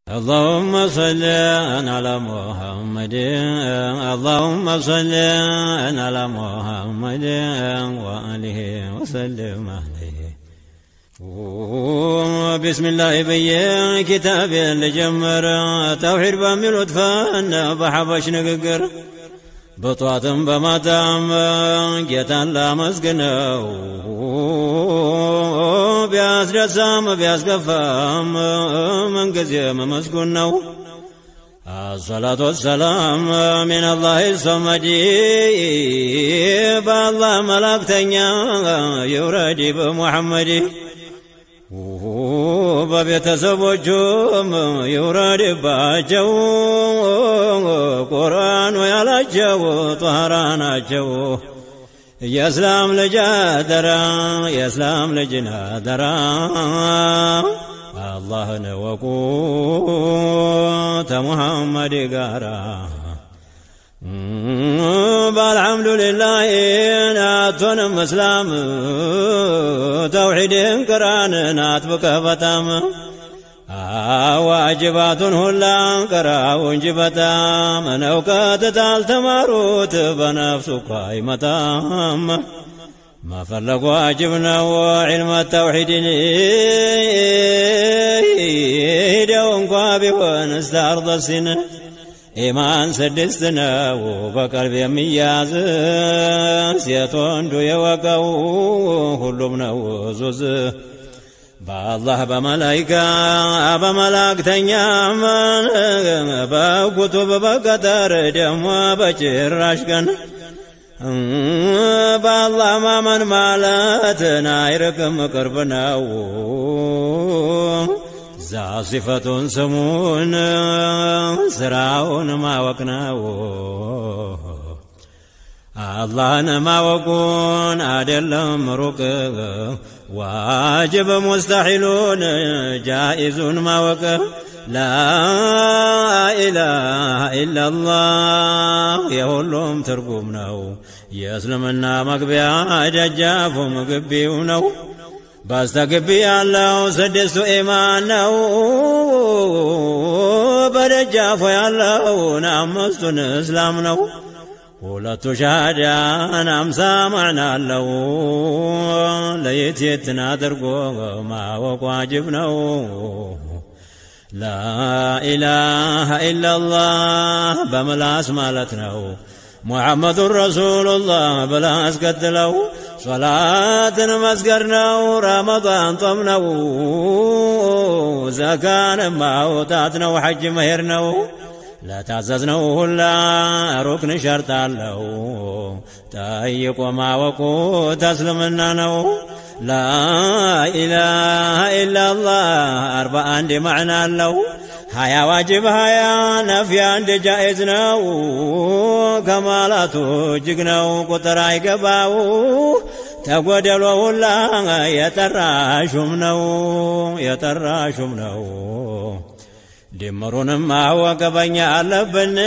اللهم صل على محمد اللهم صل على محمد وآله وسلم عليه بسم الله بيه كتاب لجمر توحيد باميلوت فان بحبش نققر بطواتم بماتم جيتان لا مسقنو بياس رسام بياس قفام من قزيم مسقنو الصلاة والسلام من الله الصمدي بالله ملاكتنيا يرادي بمحمدي ببيتسبوجهم يرادي باجو قرآن ويالاجو طهراناجو يا اسلام لجادرا يا اسلام لجنادرا الله نوقوت محمد قارا بالحمد لله ناتون مسلم توحيد قرآن ناتبك فتام واجبات هلا قرا وجبتا من اوقات تالتماروت بنفسك ايمتام ما فرق واجبنا وعلم التوحيد دون قابي ونستعرض السنة إيمان سدستنا وبقلب يمياز سيتون دو يوقعو كلنا وزوز بالله بملاك تنيامان بكتب بقدر دم بجراشكن بالله ما من مالتنا يركم قربنا زا صفة سمون سراون ما وقناو الله ما وقون أدلم رك واجب مستحيلون جائز ما وق لا إله إلا الله يهلهم ترقمناو يسلمنا مقبيا دجاف مقبيونو باستقبي الله سدست إيمانو بدجاف الله نامستن إسلامنو ولا تشهدا نام سامعنا له ليتيتنا درقو ما وقواجبنو لا إله إلا الله بملاس مالتنو محمد رسول الله بلاس قتلو صلاة مسقرنو رمضان طمنو زكاة موتاتنو حج مهرنو لا تعززنو هلا ركن شرط له تأيق وما وقو تسلمنا نو لا إله إلا الله أربع عند معنى له هيا واجب هيا نفي عند جائز نو كمالاتو جقنو قطراي قباو تقودلو هلا يتراشم نو دمرون ما هو قبنيا لبن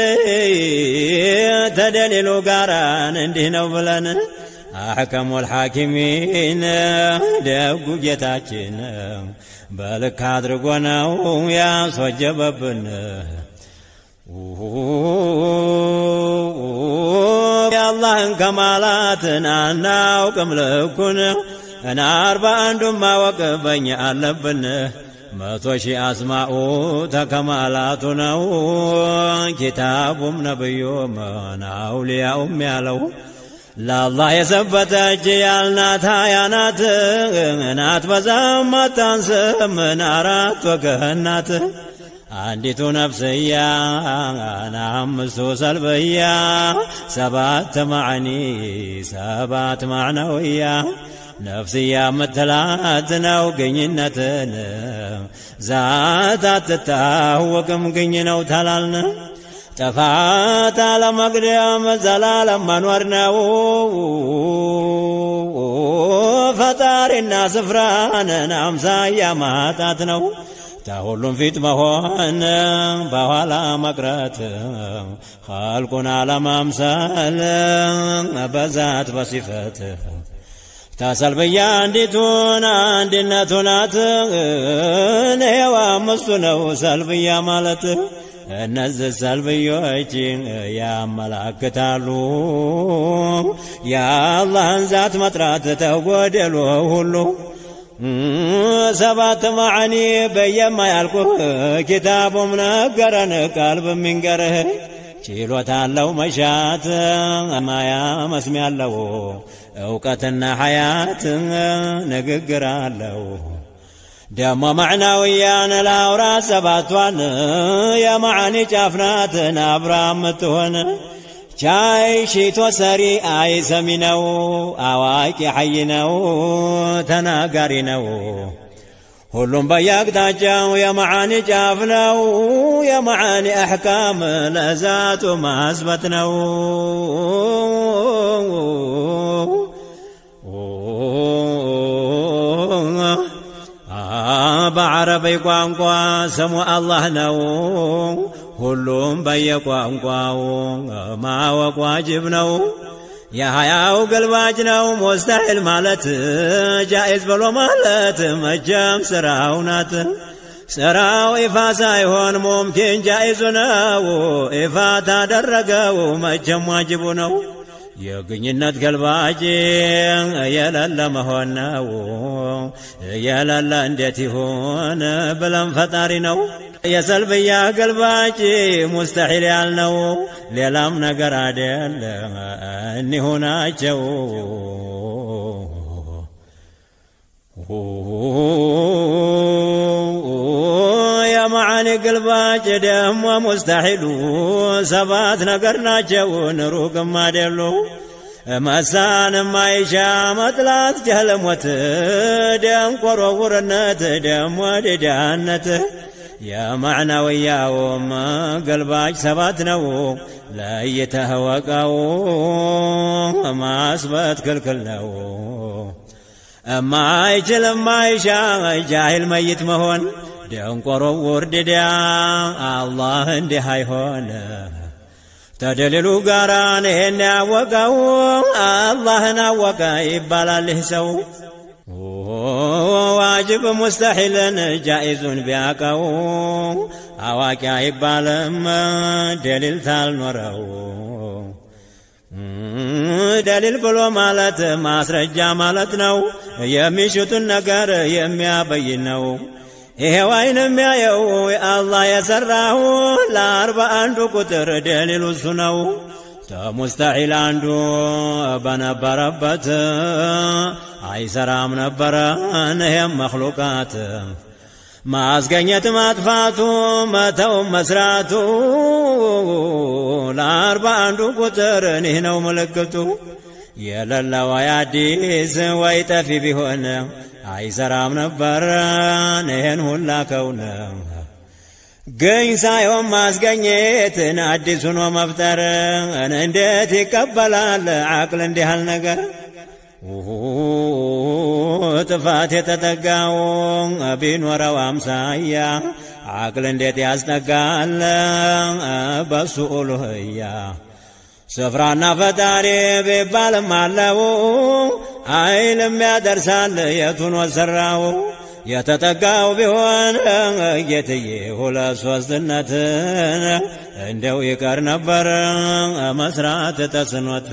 تدليلو قاران اندهنو بلن أحكم الحاكمين دقو جتاچن بلك هادرقوناو يا سوجببن يا الله كمالاتنا ناو كملكن انا أربع عندهم ما وقبنيا لبن متوشي أسماء تكمالاتنا كتاب نبيهم أولياء يالو لا الله يثبت جيالنا تايانات نات بزامة تنسم نارات وكهنات عندتو نفسيا أنا أمسو سلبيا سبات معنويا نفسيا متلاتنا وقنينتنا ذاتات تتاوكم قنينو تلالنا تفات على مقدام زلال منورنا فتار الناس فرانا نامسا يا ماتاتنا تهولم فيت مهوان بوالا مقرات خالقنا على ممثال بزات بصفات ታሰልብያ እንዲቱን አንድነቱናት ነው አምስቱ ነው ሰልብያ ማለት እነዚህ ሰልብዮች ያመላክታሉ የአላህን ዛት መጥራት ተጎደሉ ሁሉ ሰባት ማዕኒ በየማ ያልኩህ ኪታቡም ነገረን ቀልብ የሚንገርህ ችሎታለው መሻት ማያ መስሚያለው እውቀትና ሐያት ንግግር አለው ደሞ ማዕናውያን ላውራ ሰባቷን የማዕኒ ጫፍናትን አብራም ምትሆን ቻይ ሺቶ ሰሪ አይ ሰሚ ነው አዋቂ ሐይ ነው ተናጋሪ ነው ሁሉም በየአቅጣጫው የማዕኒ ጫፍ ነው የማዕኒ አሕካም ለዛቱ ማስበት ነው بعربي قوانقوا سمو الله نو ሁሉም በየቋንቋው ማወቅ ዋጅብ ነው የሃያው ገልባጅ ነው ሙስተሂል ማለት ጃኢዝ ብሎ ማለት መጀም ስራው ናት ስራው ኢፋ ሳይሆን ሙምኪን ጃኢዝ ነው ኢፋ ታደረገው መጀም ዋጅቡ ነው የግኝነት ገልባጅ የለለ መሆን ነው የለለ እንዴት ይሆን ብለን ፈጣሪ ነው የሰልብያ ገልባጭ ሙስተሂል ያልነው ሌላም ነገር አይደል እንሆናቸው የማዕኒ ገልባጭ ደሞ ሙስተሂሉ ሰባት ነገር ናቸው ሩቅም አይደሉ መሳን ማይሻ መጥላት ጀህለሞት ደንቆሮ ውርነት ደሞ ድዳነት የማዕናውያውም ገልባጭ ሰባት ነው ለይተወቀው ማስበት ክልክል ነው ማይችል ማይሻ ጃሂል መይት መሆን ደንቆሮ ውርድዳ አላህ እንዲህ አይሆን ተደልሉ ጋራን ይሄን ያወቀው አላህን አወቀ ይባላል ይህ ሰው ዋጅብ ሙስተሂልን ጃኢዙን ቢያቀው አዋቂ አይባልም ደሊል ታልኖረው ደሊል ብሎ ማለት ማስረጃ ማለት ነው የሚሽቱን ነገር የሚያበይን ነው ይሄው አይን የሚያየው አላህ የሰራው ለ41 ቁጥር ደሊሉ እሱ ነው ሙስተሂል አንዱ በነበረበት አይሰራም ነበረ እነህም መክሉቃት ማስገኘት ማጥፋቱ መተው መስራቱ ለ41 ቁጥር እነህ ነው ምልክቱ የለለው አዲስ ወይ ጠፊ ቢሆን አይሰራም ነበር እነህን ሁላ ከውን ገኝ ሳይሆን ማስገኘትን አዲስ ሆኖ መፍጠር እንዴት ይቀበላል አቅል እንዲህ ያለ ነገር ጥፋት የተጠጋው ቢኖረው አምሳያ አቅል እንዴት ያስጠጋል በሱ ኡሉህያ ስፍራና ፈጣሪ ቢባልም አለው አይልም ያደርሳል የቱን ወሰራው የተጠጋው ቢሆን ጌትዬ ሁለት ሶስትነትን እንደው ይቀር ነበር መስራት ተስኖት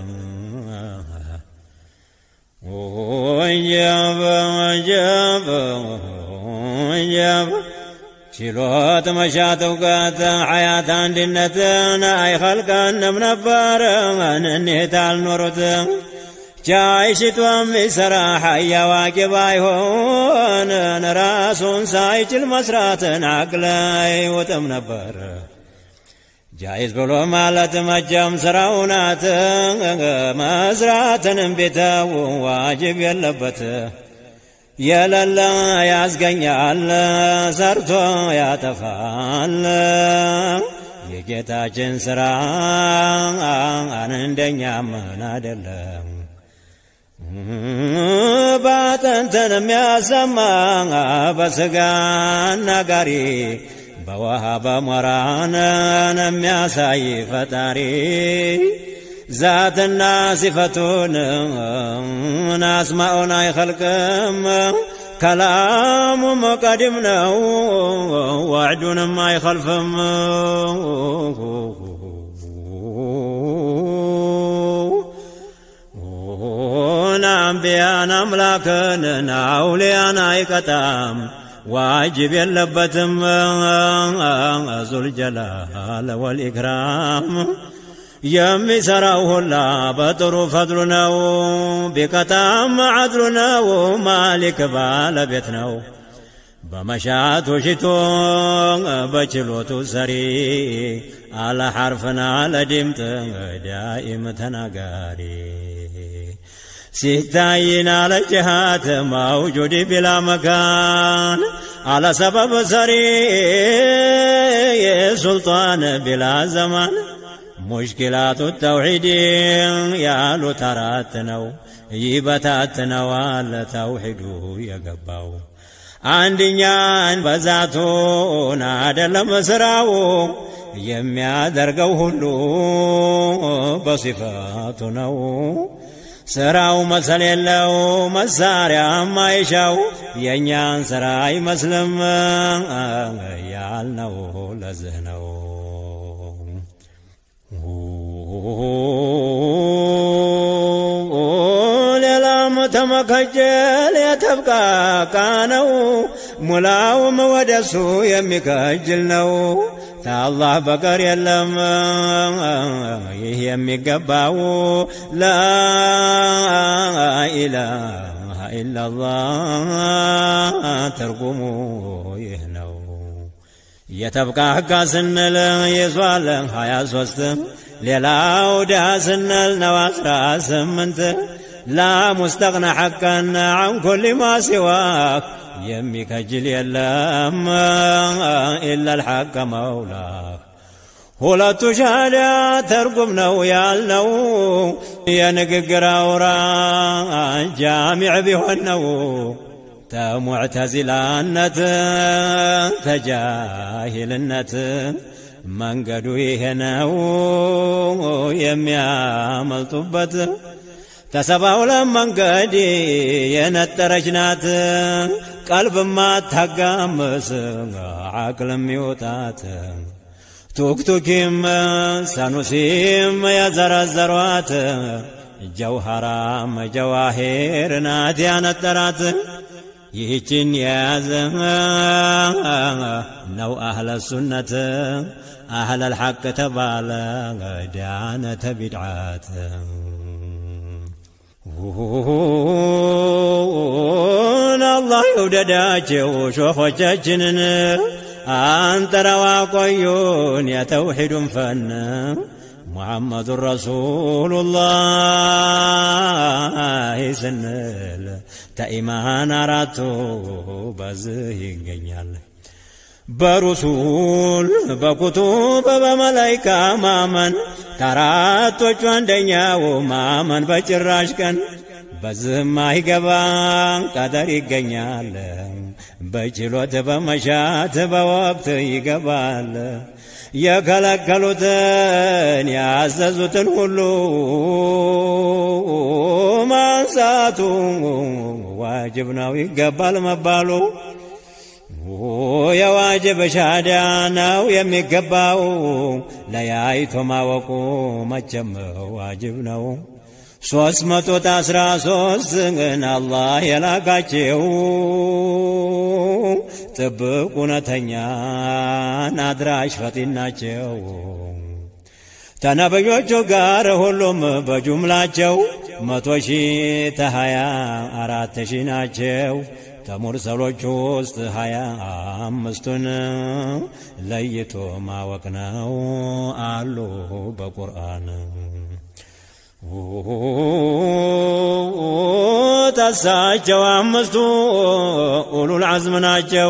ወጀብ ወጀብ ወጀብ ችሎት መሻት እውቀት ሐያት አንድነትን አይኸልቀንም ነበር እንሄት አልኖሩት ጃይሽቷም ይሰራ ሐያ ዋቂ ባይሆን ራሱን ሳይችል መስራትን አቅል አይወጥም ነበር ጃይዝ ብሎ ማለት መጀም ስራው ናት መስራትንም ቢተው ዋጅብ የለበት የለለ ያስገኛል ሰርቶ ያጠፋል የጌታችን ስራ እንደኛ ምን አይደለም ባጠንተን የሚያሰማ በስጋ ነጋሪ በውሃ በሞራን የሚያሳይ ፈጣሪ ذاتنا صفتون أسماؤنا يخلقم كلام مقدمنا وعدنا ما يخلفم أنبياء أملاكنا أولياء يكتام واجب يلبتم ذو الجلال والإكرام يمي سراوه الله بطر فضلنا بكتام عدلنا ومالك بالبيتنا بمشات وشتو بچلوتو سري على حرفنا على دمت دائم تناغاري ستاين على الجهات موجود بلا مكان على سبب سري سلطان بلا زمان مشكلات التوحيد يا لتراتنا يبتاتنا والتوحيد يقباو عندنا بذاتون عدل مسراو يميادرقو هلو بصفاتنا سراو مسل يلو مسارع ما يشاو ينيان سراي مسلم يالنو لزهنو للام تمكجل يتبقى كانو ملاو مودسو يمكجلنو تا الله بقر يلم يمكباو لا إله إلا الله ترقمو يهنو يتبقى حقا سنل يسوال حيا سوست ليلاو دا سنل نواسرا سمنت لا مستغنى حقا عن كل ما سواك يمك جل يلام إلا الحق مولاك ولا تشهد ترقمنا ويالنو ينققرا ورا جامع بيهنو تا معتزلانت تجاهلنت من قدو يهنو يميامل طبت تسباو لمن قدي ينترجنات قلب ما تقامس عقل ميوتات توكتوكيم سانوسيم يا زرزروات جوهرام جواهر ناديان الترات يهجن يا نو أهل السنة أهل الحق تبالا دانة بدعات الله يودداجو شوخوچاچنن أنت رواقيون يا توحيد فن محمد رسول الله سنل تإيمان راتو بزه يغنيال برسول بكتب بملائكة مامن تراتوچ عندኛው ማመን በጭራሽ ቀን በዝም አይገባም ቀደር ይገኛል በችሎት በመሻት በወቅት ይገባል የከለከሉትን ያዘዙትን ሁሉ ማንሳቱ ዋጅብ ነው ይገባል መባሉ የዋጅብ ሻዳ ነው የሚገባው ለያይቶ ማወቁ መቼም ዋጅብ ነው 313 ግን አላህ የላካቸው ጥብቅ እውነተኛ አድራሽ ፈጢን ናቸው ተነብዮቹ ጋር ሁሉም በጁምላቸው 100,000 24,000 ናቸው ተሙርሰሎቹ ውስጥ 25ቱን ለይቶ ማወቅ ነው አሉ በቁርአን ታሳቸው 5ቱ ኡሉል ዐዝም ናቸው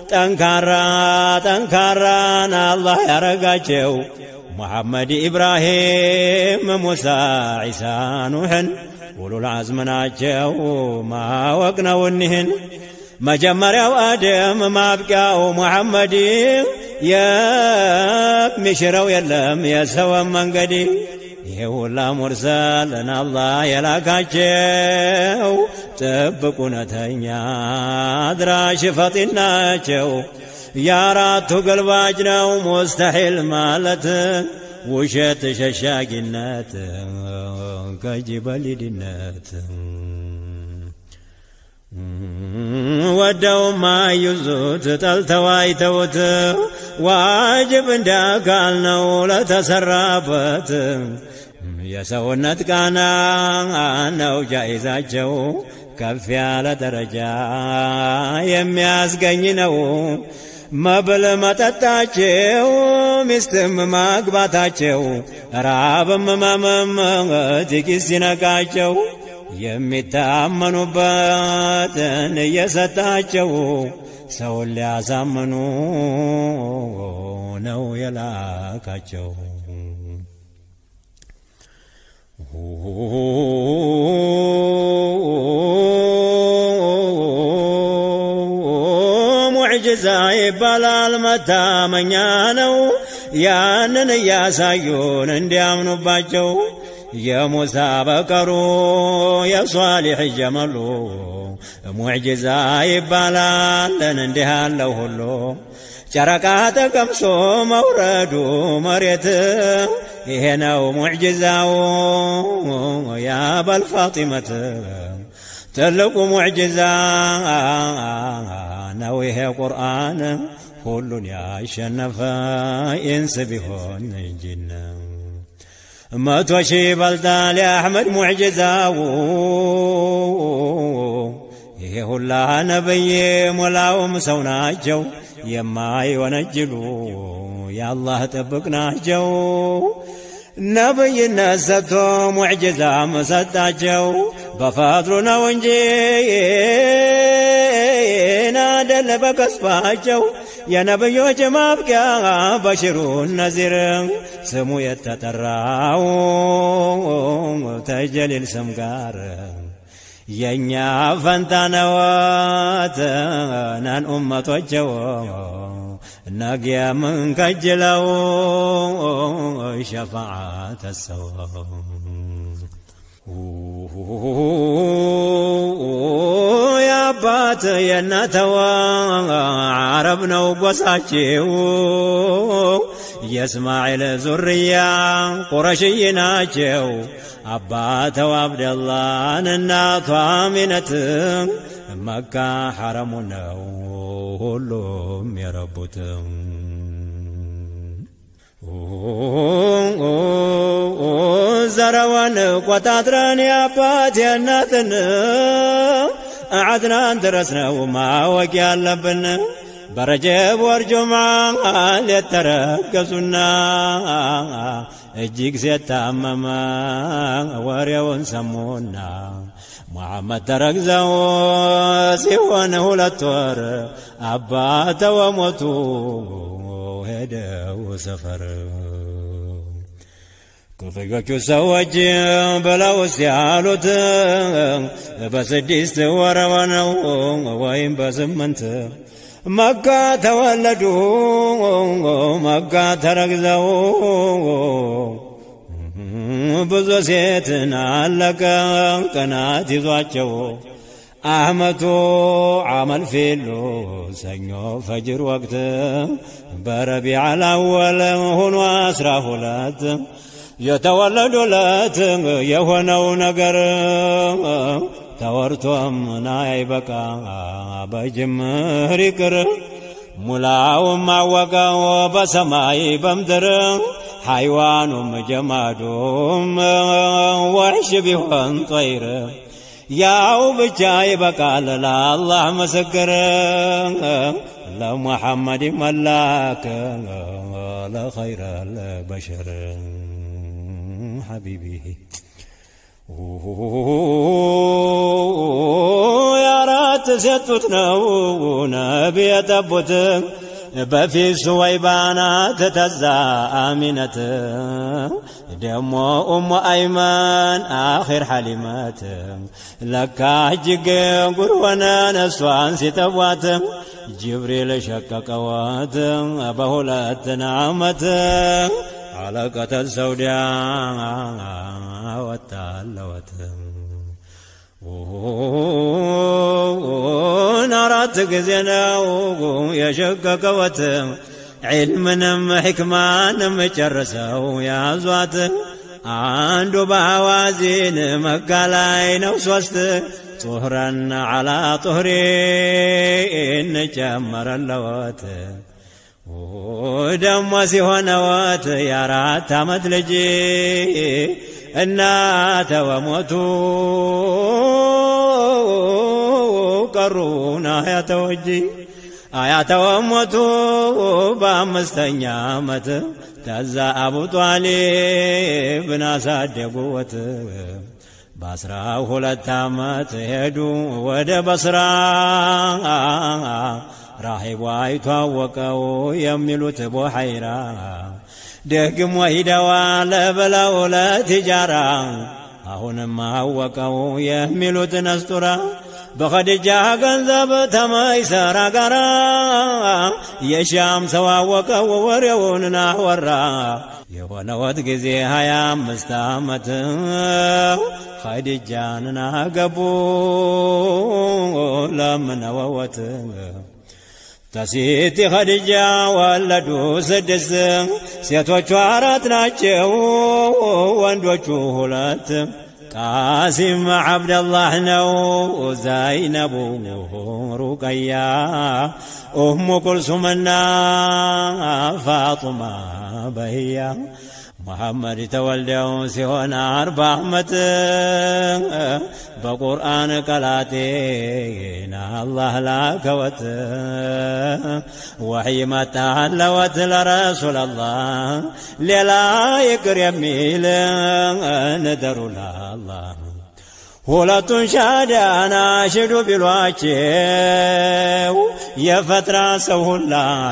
ጠንካራን አላህ ያረጋቸው ሙሐመድ ኢብራሂም ሙሳ ዒሳ ኑህን ኡሉል ዐዝም ናቸው ማወቅ ነው እኒህን መጀመሪያው አደም ማብቂያው ሙሐመድ የሚሽረው የለም የሰው መንገድ ይሁላ ሙርሰልን አላህ የላካቸው ጥብቅ እውነተኛ አድራሽ ፈጢናቸው ያራቱ ገልባጭ ነው ሙስተሒል ማለት ውሸት ሸሻጊነት ከጅበሊድነት ወደውማ ይዙት ጠልተዋይተውት ዋጅብ እንዳካል ነው ለተሰራበት የሰውነት ቃና ነው ጃይዛቸው ከፍ ያለ ደረጃ የሚያስገኝ ነው መብል መጠጣቸው ሚስትም ማግባታቸው ራብም መመም ጥቂት ሲነቃቸው የሚታመኑበትን እየሰጣቸው ሰውን ሊያሳምኑ ነው የላካቸው ሙዕጅዛ ይባላል መታመኛ ነው ያንን እያሳዩን እንዲያምኑባቸው የሙሳ በቀሩ የሷሊሕ ጀመሉ ሙዕጅዛ ይባላል እንዲህ ያለው ሁሉ ጨረቃ ተቀምሶ መውረዱ መሬት ይሄ ነው ሙዕጅዛው ያበል ፋጢመት ትልቁ ሙዕጅዛ ነው ይሄ ቁርአን ሁሉን ያሸነፈ ኢንስ ቢሆን ጅን መቶ ሺህ ይበልጣል የአሕመድ ሙዕጅዛው ይሄ ሁላ ነብይ ሞላውም ሰው ናቸው የማይወነጅሉ የአላህ ጥብቅ ናቸው ነብይነት ሰጥቶ ሙዕጅዛም ሰጣቸው በፈድሉ ነው እንጂ ናደለ በከስባቸው የነብዮች ማብቂያ በሽሩ ነዚር ስሙ የተጠራው ተጀሊል ስም ጋር የኛ ፈንታ ነዎት ናን ኡመቶቸው ነጊያ ምን ከጅለው ሸፋዓት ሰው ያባት የናተዋ ዓረብ ነው ጎሳቸው የእስማዒል ዙርያ ቁረሽይ ናቸው አባተው አብደላን እናቷ አሚነት መካ ሐረሙ ነው ሁሉም የረቡት ዘረዋን ቆጣጥረን ያባት የናትን አድናን ድረስ ነው ማወቅ ያለብን በረጀብ ወር ጁምዓ የተረገዙና እጅግ ሲታመመ ወሬውን ሰሙና ሙሐመድ ተረግዘው ሲሆን 2 ወር አባተው ሞቱ ሄደው ሰፈር كفيك سوج بلاو سيالوت بسديست ورونو وين بسمنت مكة تولدوا مكة تركزوا ብዙ ሴትን አለቀ ቀናት ይዟቸው አህመቱ አመል ፊሉ ሰኞ ፈጅር ወቅት በረቢዕ አልአወል ሆኖ 12 የተወለዱለት የሆነው ነገር ተወርቶም አይበቃ በጅምር ይቅር ሙላውም አወቀው በሰማይ በምድር حيوانهم جمادهم وحش بيهن طير ياو بجاي بقال لا الله مسكر لا محمد ملاك لا خير البشر حبيبي يا رات ستتنو نبي تبوت بفي سويبانات تزا آمنة دمو أيمان آخر حليمات لكا جيق قروانا نسوان ستوات جبريل شككوات بهولات نعمت علقة السوداء والتالوت نارات قزنا يشق قوت علمنا حكمان مجرسه يا زوات عنده بوازين مقالين وسوست طهرا على طهرين جمر اللوات ودم سيهونوات يا رات متلجي النات وموتوا قرونا يا توجي آيات وموتوا بامستنيامت تزا أبو طالب ناساد قوت بصرا ولتامت هدو ود بصرا راهب وايتوقوا يميلوت بحيرا دقم ويدوا لبلو لا تجارا هونما وقوا يميلوت نسترا بخدجا غنزب تميسر غرا يشام سواوقوا وريوننا ورا يهونوت غزي 25 ዓመት خدجان قبو لمنووت تسيتي خدجا ولدو 6 ሴቶቹ 4 ናቸው ወንዶቹ 2 قاسم عبد الله نو زينب رقيا كلثوم فاطمة بهيا محمد تولدوا سيهونا 4 ዓመት بقرآن قلاتينا الله لا كوت وحي ما تعلوت لرسول الله للا يقر يميل ندر الله ሁለቱን ሻዳና ሽዱ ቢሏቸው የፈትራ ሰው ሁላ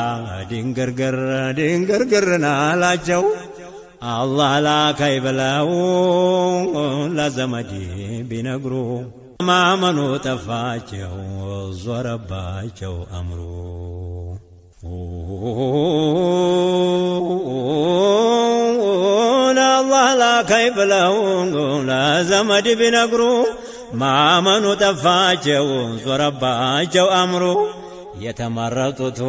ድንግርግርና አላቸው አላህ ላከይ ብለው ለዘመድ ቢነግሩ ማመኑ ጠፋቸው ዞረባቸው አምሩ الله لا كيف له لا زمد بنقرو ما منو تفاجو زرباجو أمرو يتمرطتو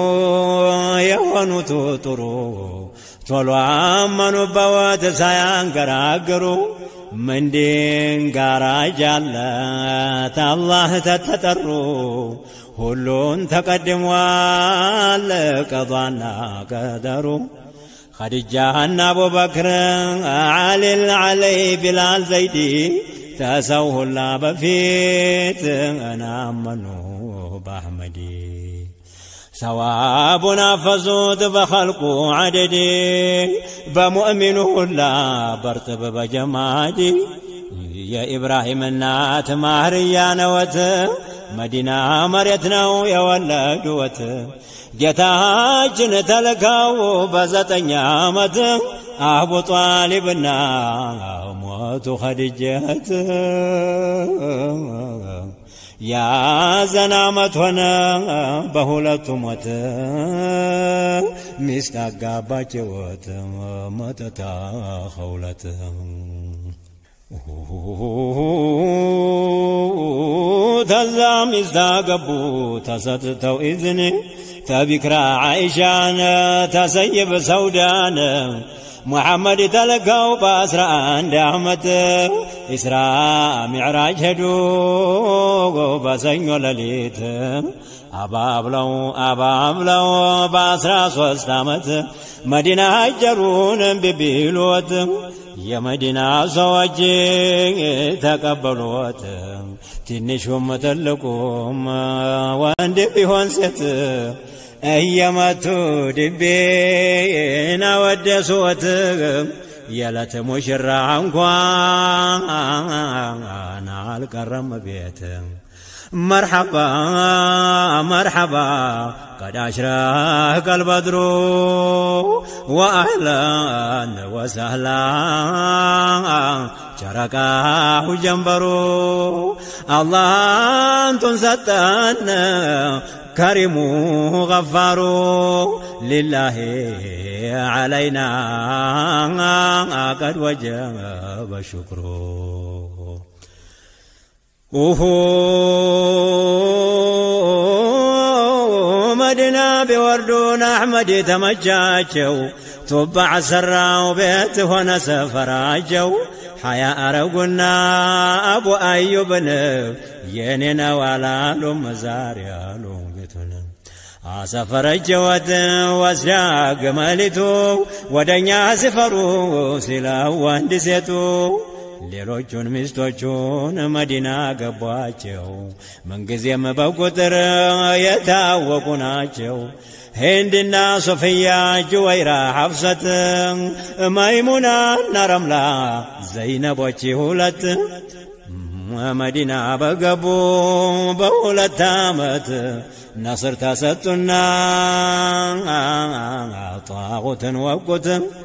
يهونتو طرو طولو عمنو بوات سايان قراقرو من دين قراجالات الله تتترو هلون تقدموا لقضانا قدرو خديجة أبو بكر علي بلال زيدي تسوه الله بفيت أنا منو بأحمدي ثوابنا فزود بخلقه عددي بمؤمنه الله برتب بجمادي يا إبراهيم النات مهريا نوت مدينة مريتنا يا ولدوت ጌታችን ተልከው በ9 ዓመት አቡ ጣሊብና ሞቱ ኸዲጀት ያ ዘናመት ሆነ በሁለቱ ሞት ሚስት አጋባቸውት መተታ ኸውለት ተዛም ይዛገቡ ተሰጥተው ኢዝኒ تبكرا عائشان تسيب سودان محمد تلقاو باسرا عند أحمد إسراء معراج هدو بسنو لليت أبا أبلو باسرا 3 ዓመት مدينة هجرون ببيلوت يا مدينة زواج تقبلوت تنشهم تلقوم واند بيهون ست أياماتو دبينا ودسوت يالت مشرع عنقوانا الكرم بيت مرحبا مرحبا قد أشرق البدر وأهلا وسهلا شركاه جنبرو الله أنتم ستان كريم غفار لله علينا قد وجب شكره مدينة بوردون أحمد تمجاجو توبع سراو بيت هنا سفراجو حيا أرقنا أبو أيوب يننا ولا لهم زاريا لهم قتنا سفر الجواد واسراق مالتو ودنيا سفرو سلا واندسيتو ሌሎቹን ሚስቶቹን መዲና ገቧቸው መንግዜም በቁጥር የታወቁ ናቸው ሂንድና ሶፊያ ጁወይራ ሐፍሰት መይሙናና ረምላ ዘይነቦች ሁለት መዲና በገቡ በሁለት ዓመት ነስር ተሰጡና ጣዖትን ወቁት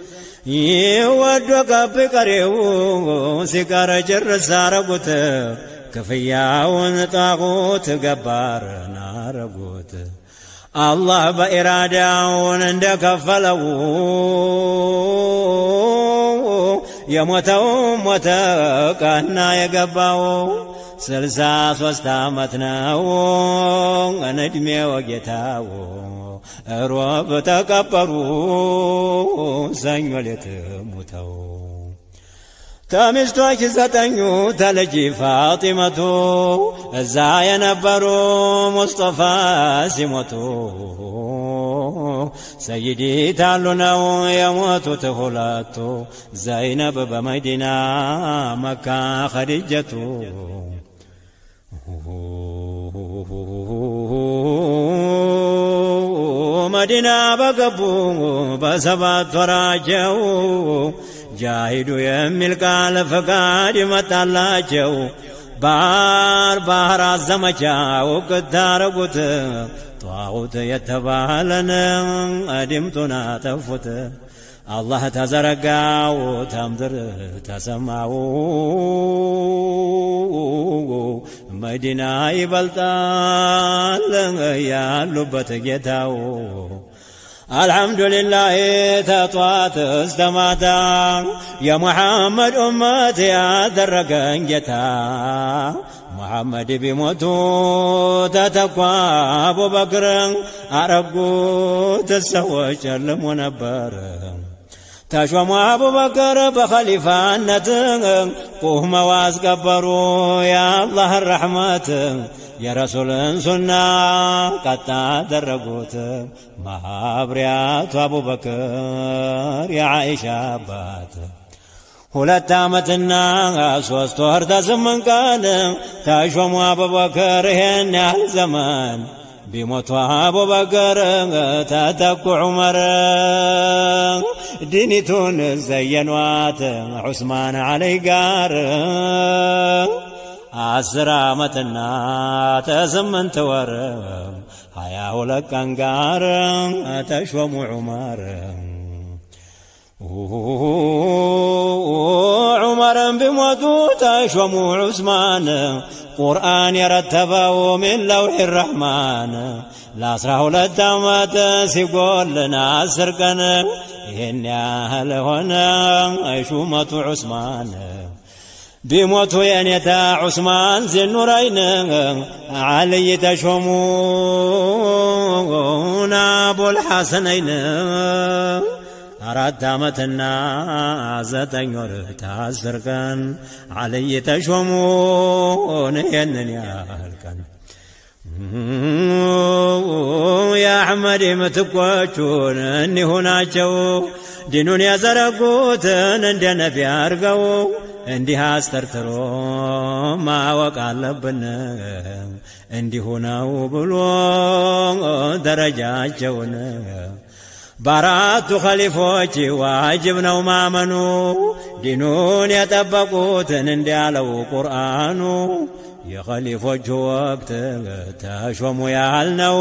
يودوك بقريو سيقار جرس عرقوت كفياون طاغوت قبار نارقوت الله بإراداون اندك فلو يموتو موتكنا يقباو سلساس واستامتناو ندمي وقيتاو رواب تكبروا سنولت متو تمستوك ستنيو تلجي فاطمتو الزاي نبرو مصطفى سمتو سيدي تعلنو يموت تهلاتو زينب بمدينة مكة خديجتو مدينة بقبو بسبات وراجو جاهدو يملك على فقاد متالاجو بار الزمجاو قدارقوت طاغوت يتبالنا أدمتنا تفوت الله تزرقاو تمدر تسمعو مدينة يبلطال يا لبت جتاو الحمد لله تطوات استماتا يا محمد أمتي يا درقن جتا محمد بموتو تتقوى أبو بكر أرقو تسوى شلم ونبر تشوم أبو بكر بخليفة نتن قوم واسكبروا يا الله الرحمة يا رسول سنة قطع درقوت محابريات أبو بكر يا عائشة بات ሁለት ዓመትና ሶስት ወር ተስምንት ቀን ተሾሙ አቡበከር ይሄን ያህል ዘመን ቢሞቱ አቡበከር ተተኩ ዑመር ዲኒቱን ዘየኗት ዑስማን ዓለይ ጋር 10 ዓመትና ተስምንት ወር 22 ቀን ጋር ተሾሙ ዑመር عمر بموتو تشومو عثمان قرآن يرتبه من لوح الرحمن لاسره للدامات سيقول لنا سرقن إن أهل هنا شومة عثمان بموتو ينيتا عثمان ذي النورين علي تشومون أبو الحسنين أراد دامتنا زتن يرتا سرقن علي تشومون ينني أهلكن يا أحمد متقوشون أني هنا جو دينون يزرقوتن عندنا في أرقو عندي هاسترترو ما وقال لبنا عندي هنا وبلو درجات جونا بارات خليفوچ واجب نو مامنو دينون يطبقوتن اندالو قرآنو يا خليفوچ وقت تشومو يالنو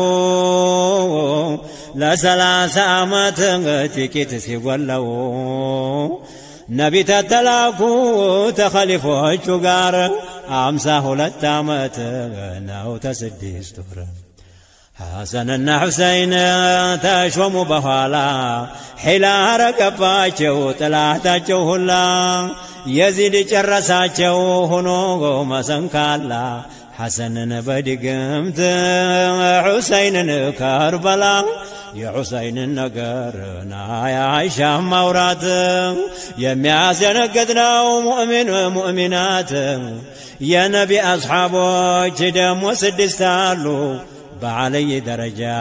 ل3 ዓመት ጥቂት ሲጎለው ነቢ ተተላኩ ተኸሊፎቹ ጋር 52 ዓመት ነው ተስድስት ወር حسننا حسين تشوموا بحالا حلا ركباچو طلعتاچو هلا يزيد چرساچو هنو مسنكالا حسنن بدقمت حسين كربلا يا حسين النقرنا يا عائشة مورات يمياسن قدنا مؤمن ومؤمنات يا نبي أصحابه جدم وسدستالو بعلي درجة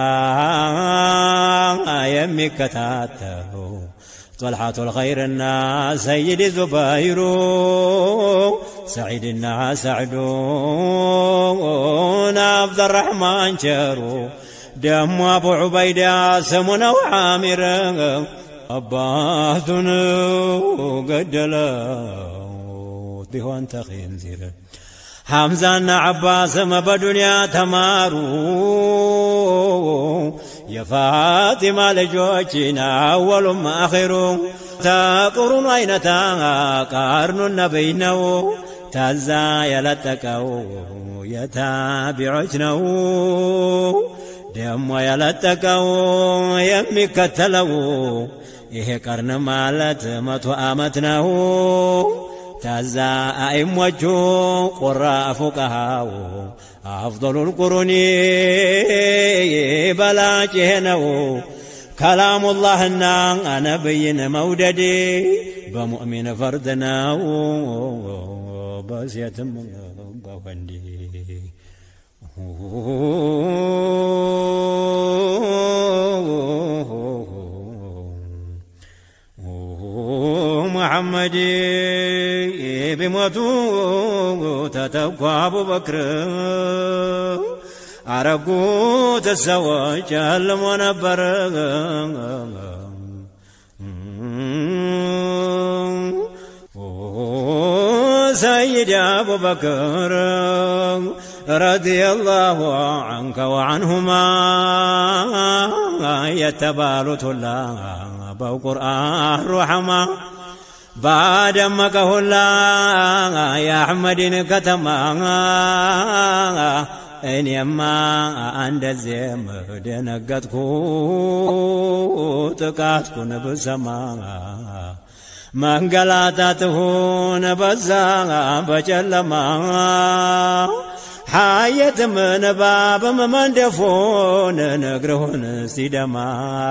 يمي كتاته طلحة الخير الناس سيد زبير سعيد الناس سعدون عبد الرحمن شارو دم أبو عبيدة سمنا وعامر أباتنا قدلا بهون تخنزير حمزة عباس ما بدنيا تمارو يا فاطمة لجوجنا أول ما آخر تقرن عينتا قرن النبينو تزا يلتكو يتابعجنو دم يلتكو يمي كتلو إيه قرن مالت متو آمتنو تزا أئموجو قراء فقهاو أفضل القرون بلاجهنو كلام الله نبي موددي بمؤمن فردنا بس يتم بوندي محمد بموتو تتوقع أبو بكر عرقو تسوى جهلم ونبر سيد أبو بكر رضي الله عنك وعنهما يتبالت الله بقرآن رحمة بعد ما كهلا يا أحمد كتما إني أما عند الزم دنقتكو تكاتكو نبسما منقلاتته نبزا بجلما حياة من باب من دفون نقرهن سيدما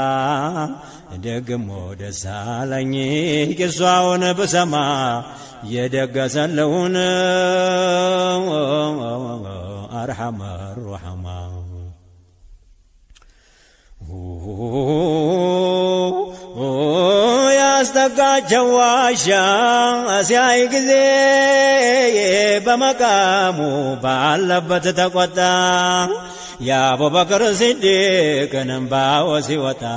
دقمو دسالني كسواون بسما يدق سلون أرحم الرحمة يا استقى جواشا أسياي كذي بمقامو بعلبت تقوتا يا أبو بكر صديق نمبا وسوتا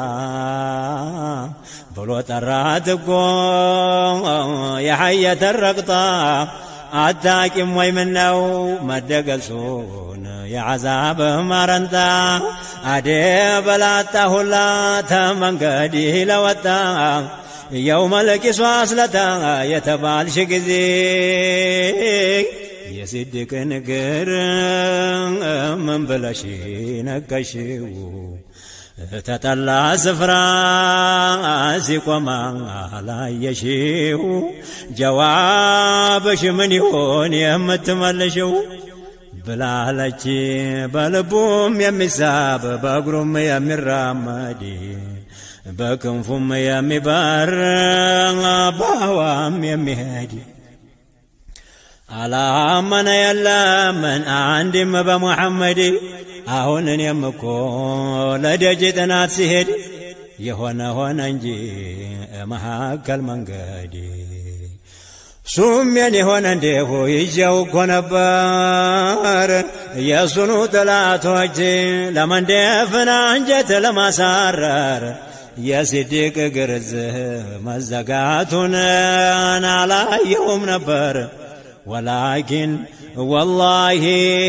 بلوت الراتقو يا حية الرقطة أتاكم ويمنو مدقسون يا عذاب مرنتا أدي بلاتا هلا تمنقدي لوتا يوم الكسواس لتا يتبال شكذي يسدك نقر من بلشي نكشيو تتلا سفرا سيقوما لا يشيو جوابش من يهون يمتملشو بلالتي بلبوم يمساب بقرم يمرامدي بكنفم يمبار باوام يمهدي على من يلا من عندم بمحمد أهون يمكو لدجتنا تسهد يهونا هونا نجي محاك المنقادي سمين هونا ندهو يجاو كونبار يسنو تلاتوجي لمن دفنا انجت لما سارر يسدك قرزه مزقاتنا على يوم نبر ولكن والله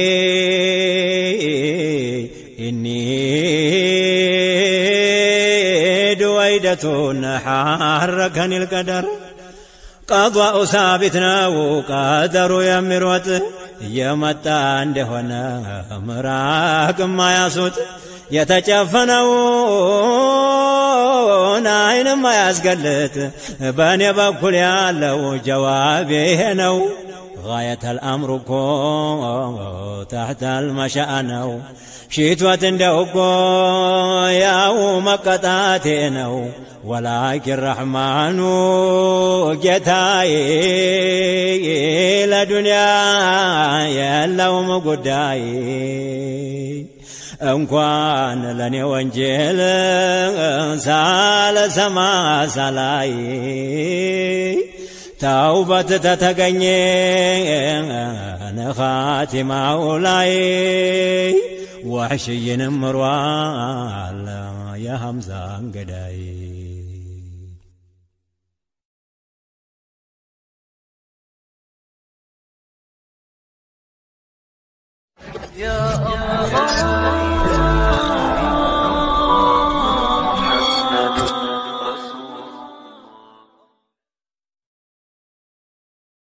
إني دويدة حركني القدر قضاء ثابتنا وقدر يمروت የመጣ እንደሆነ ምራቅ ማያሱት የተጨፈነውን አይን ማያስገልጥ በእኔ በኩል ያለው ጀዋብ ይሄ ነው غاية الأمر كو تحت المشأنو شيتوات اندوكو ياو مقطاتينو ولكن الرحمن جتاي لدنيا يلو مقداي እንኳን ለኔ ወንጀል ሳልሰማ ሳላይ ተውበት ተተገኘ ነኻቲማው ላይ ወሕሽይንም ምሯል የሐምዛ እንገዳይ يا الله